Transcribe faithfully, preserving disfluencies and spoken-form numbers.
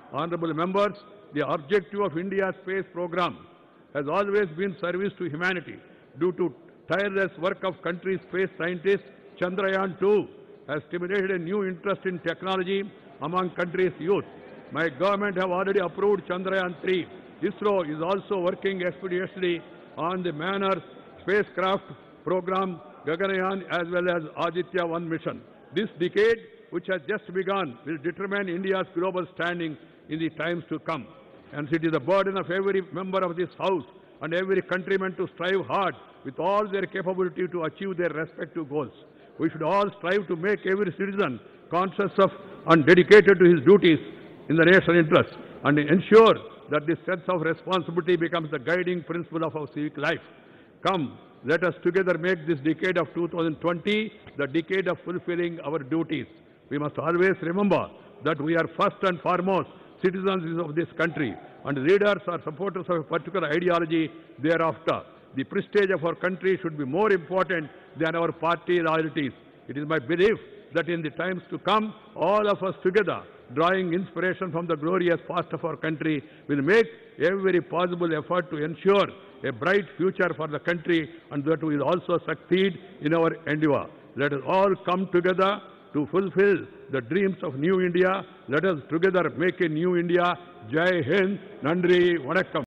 Honorable members, the objective of India's space program has always been service to humanity. Due to tireless work of country's space scientists, Chandrayaan two has stimulated a new interest in technology among country's youth. My government have already approved Chandrayaan three. ISRO is also working expeditiously on the Mannar spacecraft program, Gaganyaan, as well as Aditya one mission. This decade, which has just begun, will determine India's global standing in the times to come. And it is the burden of every member of this House and every countryman to strive hard with all their capability to achieve their respective goals. We should all strive to make every citizen conscious of and dedicated to his duties in the national interest and ensure that this sense of responsibility becomes the guiding principle of our civic life. Come, let us together make this decade of two thousand twenty the decade of fulfilling our duties. We must always remember that we are first and foremost citizens of this country, and leaders are supporters of a particular ideology thereafter. The prestige of our country should be more important than our party loyalties. It is my belief that in the times to come, all of us together, drawing inspiration from the glorious past of our country, will make every possible effort to ensure a bright future for the country, and that we will also succeed in our endeavor. Let us all come together to fulfill the dreams of New India. Let us together make a new India. Jai Hind, Nandri, Vanakkam.